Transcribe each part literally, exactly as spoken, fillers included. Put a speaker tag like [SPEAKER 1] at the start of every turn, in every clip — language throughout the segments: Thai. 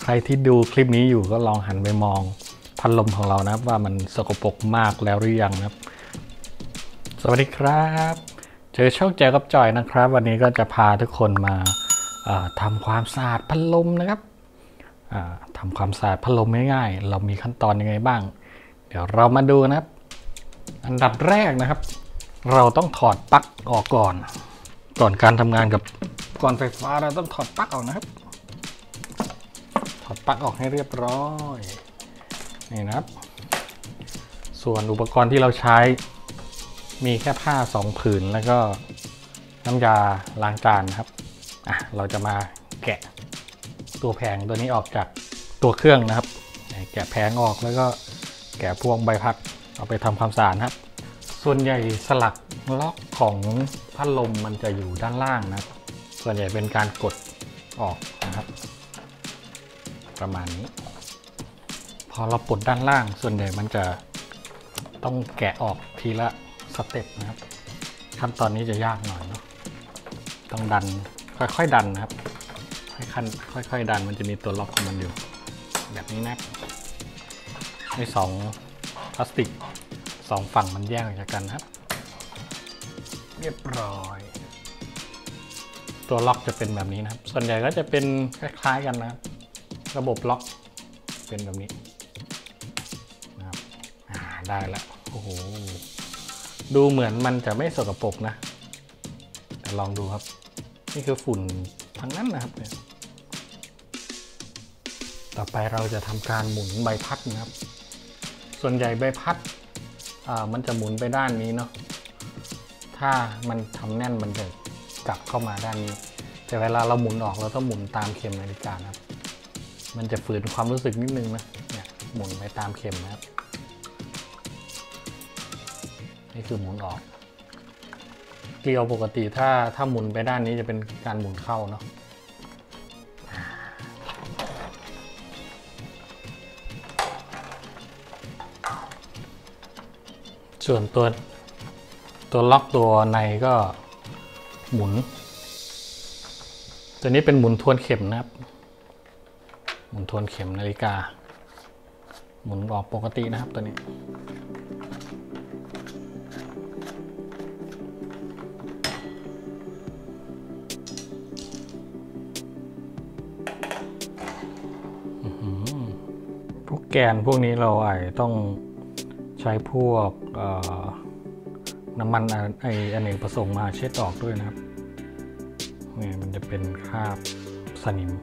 [SPEAKER 1] รที่ดูคลิปนี้อยู่ก็ลองหันไปมองพัดลมของเรานะครับว่ามันสกปรกมากแล้วหรือยังนะครับสวัสดีครับเจอช่องแจกับจอยนะครับวันนี้ก็จะพาทุกคนมาทำความสะอาดพัดลมนะครับทำความสะอาดพัดลมง่ายๆเรามีขั้นตอนยังไงบ้างเดี๋ยวเรามาดูนะครับอันดับแรกนะครับเราต้องถอดปลั๊กออกก่อนก่อนการทำงานกับก่อนไฟฟ้าเราต้องถอดปลั๊กออกนะครับถอดปลั๊กออกให้เรียบร้อยนี่นะครับส่วนอุปกรณ์ที่เราใช้มีแค่ผ้าสองผืนแล้วก็น้ำยาล้างจานครับอ่ะเราจะมาแกะตัวแผงตัวนี้ออกจากตัวเครื่องนะครับแกะแผงออกแล้วก็แกะพวงใบพัดเอาไปทำความสะอาดครับส่วนใหญ่สลักล็อกของพัดลมมันจะอยู่ด้านล่างนะครับส่วนใหญ่เป็นการกดออกนะครับประมาณนี้พอเราปลดด้านล่างส่วนใหญ่มันจะต้องแกะออกทีละสเต็ปนะครับขั้นตอนนี้จะยากหน่อยเนาะต้องดันค่อยๆดันนะครับค่อยๆดันมันจะมีตัวล็อกของมันอยู่แบบนี้นะในสองพลาสติกสองฝั่งมันแยกออกจากกันครับเรียบร้อยตัวล็อกจะเป็นแบบนี้นะครับส่วนใหญ่ก็จะเป็นคล้ายๆกันนะครับระบบล็อกเป็นแบบนี้นะครับได้แล้วโอ้โหดูเหมือนมันจะไม่สกปรกนะแต่ลองดูครับนี่คือฝุ่นทั้งนั้นนะครับเนี่ยต่อไปเราจะทำการหมุนใบพัดนะครับส่วนใหญ่ใบพัดอ่ามันจะหมุนไปด้านนี้เนาะถ้ามันทำแน่นมันจะกลับเข้ามาด้านนี้แต่เวลาเราหมุนออกเราต้องหมุนตามเข็มนาฬิกานะครับมันจะฝืนความรู้สึกนิดนึงนะเนี่ยหมุนไปตามเข็มนะครับนี่คือหมุนออกเกลียวปกติถ้าถ้าหมุนไปด้านนี้จะเป็นการหมุนเข้าเนาะส่วนตัวตัวล็อกตัวในก็หมุนตัวนี้เป็นหมุนทวนเข็มนะครับหมุนทวนเข็มนาฬิกาหมุนออกปกตินะครับตัวนี้พวกแกนพวกนี้เราอาจจะต้องใช้พวกน้ำมันไออเนกประสงค์มาเช็ดออกด้วยนะครับนี่มันจะเป็นคราบสนิม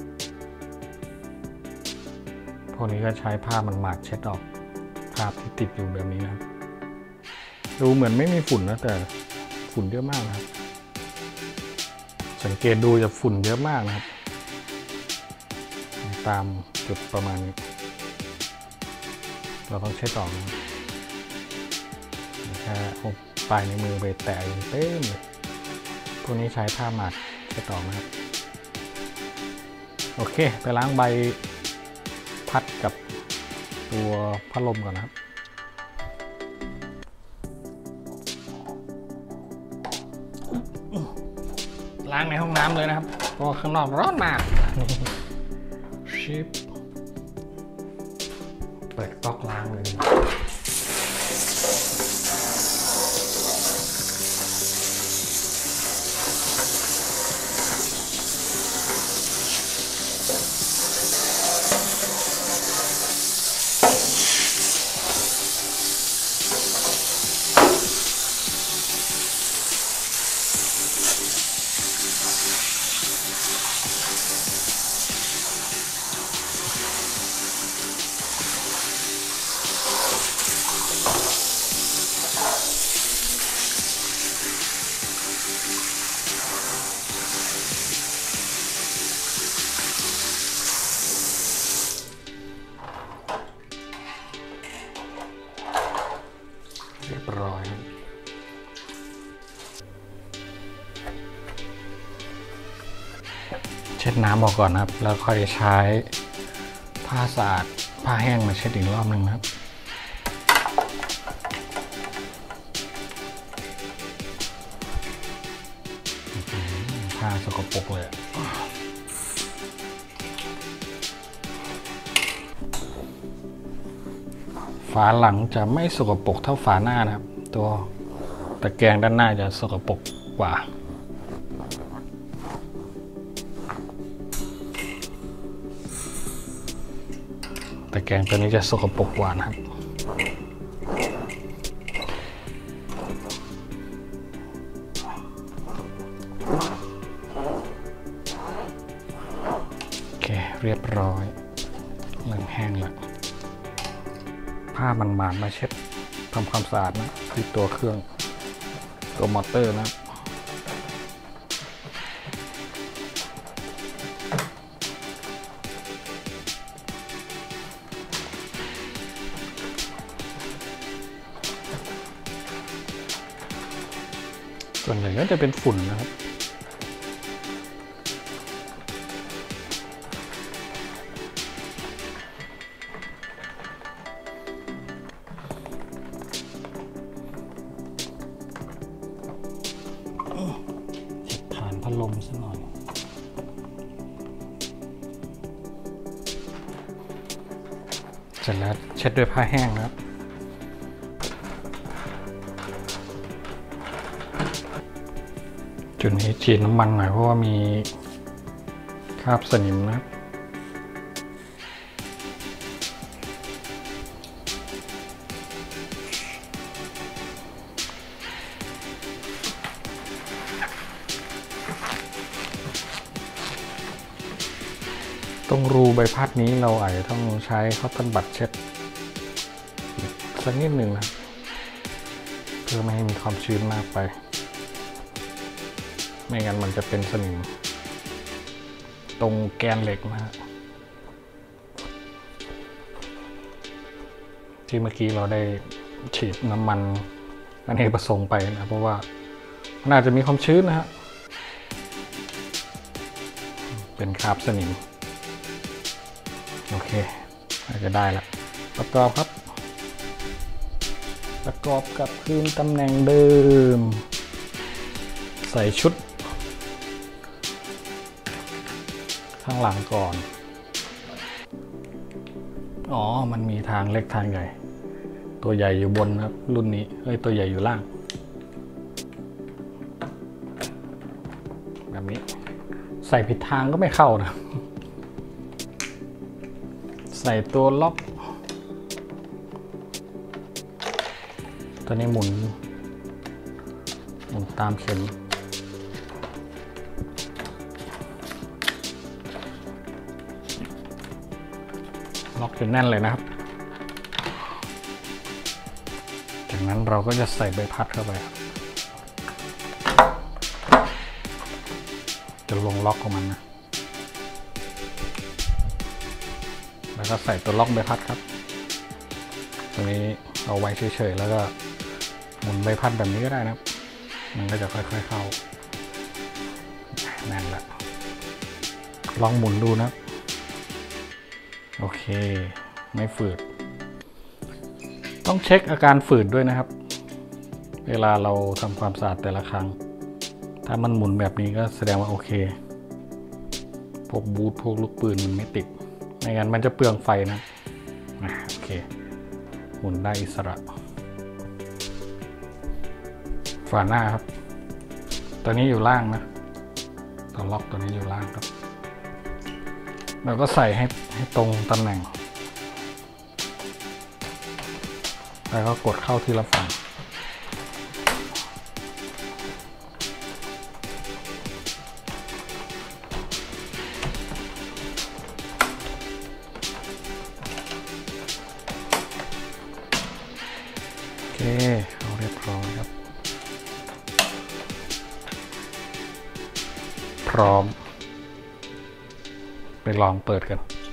[SPEAKER 1] พวกนี้ก็ใช้ผ้ามันหมาดเช็ดออกคราบที่ติดอยู่แบบนี้นะครับดูเหมือนไม่มีฝุ่นนะแต่ฝุ่นเยอะมากนะครับสังเกตดูจะฝุ่นเยอะมากนะครับตามจุดประมาณนี้เราต้องเช็ดออกนะแค่เอาปลายในมือไปแตะเต็มเลยพวกนี้ใช้ผ้าหมาดเช็ดออกนะครับโอเคไปล้างใบพัดกับตัวพัดลมก่อนนะครับล้างในห้องน้ำเลยนะครับเพราะข้างนอกร้อนมากชิปเปิดก๊อกล้างเลยเรียบร้อยเช็ดน้ำออกก่อนนะครับแล้วค่อยใช้ผ้าสะอาดผ้าแห้งมาเช็ดอีกรอบหนึ่งนะครับ ผ้าสกปรกเลยฝาหลังจะไม่สกปรกเท่าฝาหน้านะครับตัวตะแกรงด้านหน้าจะสกปรกกว่าตะแกรงตัวนี้จะสกปรกกว่านะครับโอเคเรียบร้อยเริ่มแห้งแล้วผ้ามันหมาดมาเช็ดทำความสะอาดนะที่ตัวเครื่องตัวมอเตอร์นะส่วนใหญ่ก็จะเป็นฝุ่นนะครับเช็ดฐานพัดลมซะหน่อยเสร็จแล้วเช็ดด้วยผ้าแห้งนะครับจุดนี้ฉีดน้ำมันหน่อยเพราะว่ามีคราบสนิมนะครับตรงรูใบพัดนี้เราอาจจะต้องใช้คอตตอนบัดเช็ดสักนิดหนึ่งนะเพื่อไม่ให้มีความชื้นมากไปไม่งั้นมันจะเป็นสนิมตรงแกนเหล็กนะฮะที่เมื่อกี้เราได้ฉีดน้ำมันอเนกประสงค์ไปนะเพราะว่ามันอาจจะมีความชื้นนะฮะเป็นคราบสนิมโอเคอาจจะได้ละประกอบครับประกอบกับคืนตำแหน่งเดิมใส่ชุดข้างหลังก่อนอ๋อมันมีทางเล็กทางใหญ่ตัวใหญ่อยู่บนครับรุ่นนี้เอ้ยตัวใหญ่อยู่ล่างแบบนี้ใส่ผิดทางก็ไม่เข้านะใส่ตัวล็อกตัวนี้หมุนหมุนตามเข็มล็อกจนแน่นเลยนะครับจากนั้นเราก็จะใส่ใบพัดเข้าไปจะลงล็อกของมันนะแล้วก็ใส่ตัวล็อกใบพัดครับตัวนี้เอาไว้เฉยๆแล้วก็หมุนใบพัดแบบนี้ก็ได้นะครับมันก็จะค่อยๆเข้าแน่นละลองหมุนดูนะโอเคไม่ฝืดต้องเช็คอาการฝืดด้วยนะครับเวลาเราทำความสะอาดแต่ละครั้งถ้ามันหมุนแบบนี้ก็แสดงว่าโอเคพวกบูทพวกลูกปืนมันไม่ติดไม่งั้นมันจะเปลืองไฟนะโอเคหมุนได้อิสระฝาหน้าครับตัวนี้อยู่ล่างนะตัวล็อกตัวนี้อยู่ล่างครับเราก็ใส่ให้ให้ตรงตำแหน่งแล้วก็กดเข้าทีละฝั่งโอเคเอาเรียบร้อยครับพร้อมไปลองเปิดกัน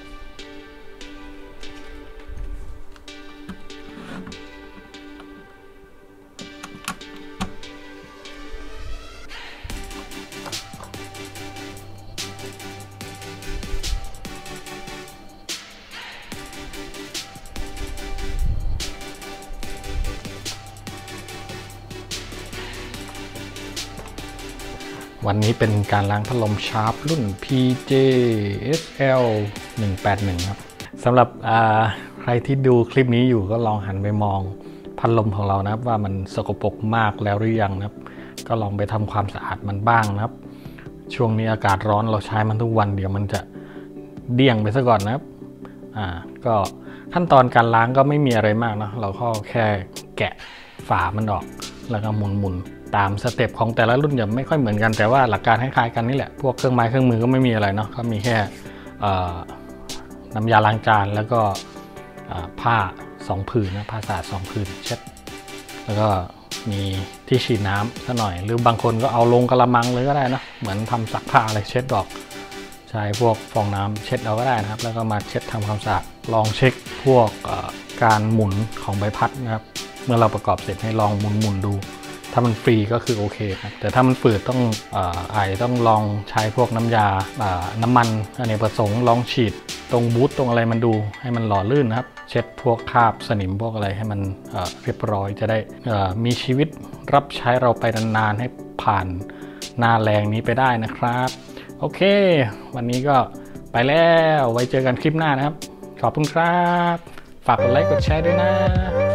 [SPEAKER 1] วันนี้เป็นการล้างพัดลมชาร์ปรุ่น พี เจ เอส แอล หนึ่งแปดหนึ่งครับสำหรับใครที่ดูคลิปนี้อยู่ก็ลองหันไปมองพัดลมของเรานะครับว่ามันสกปรกมากแล้วหรือยังนะครับก็ลองไปทำความสะอาดมันบ้างนะครับช่วงนี้อากาศร้อนเราใช้มันทุกวันเดี๋ยวมันจะเดี่ยงไปซะก่อนนะครับอ่าก็ขั้นตอนการล้างก็ไม่มีอะไรมากนะเราก็แค่แกะฝามันออกแล้วก็หมุนๆตามสเต็ปของแต่ละรุ่นจะไม่ค่อยเหมือนกันแต่ว่าหลักการคล้ายๆกันนี่แหละพวกเครื่องไม้เครื่องมือก็ไม่มีอะไรเนาะก็มีแค่น้ำยาล้างจานแล้วก็ผ้าสองผืนนะผ้าสะอาดสองผืนเช็ดแล้วก็มีที่ฉีดน้ำสักหน่อยหรือบางคนก็เอาลงกระมังเลยก็ได้นะเหมือนทำซักผ้าอะไรเช็ดออกใช้พวกฟองน้ำเช็ดเอาก็ได้นะครับแล้วก็มาเช็ดทำความสะอาดลองเช็คพวกการหมุนของใบพัดนะครับเมื่อเราประกอบเสร็จให้ลองหมุนหมุนดูถ้ามันฟรีก็คือโอเคครับแต่ถ้ามันฝืดต้องอาจจะต้องลองใช้พวกน้ำยาน้ำมันอเนกประสงค์ลองฉีดตรงบูทตรงอะไรมันดูให้มันหล่อลื่นนะครับเช็ดพวกคราบสนิมพวกอะไรให้มันเรียบร้อยจะได้มีชีวิตรับใช้เราไปนานๆให้ผ่านหน้าแรงนี้ไปได้นะครับโอเควันนี้ก็ไปแล้วไว้เจอกันคลิปหน้านะครับขอบคุณครับฝากกดไลค์กดแชร์ด้วยนะ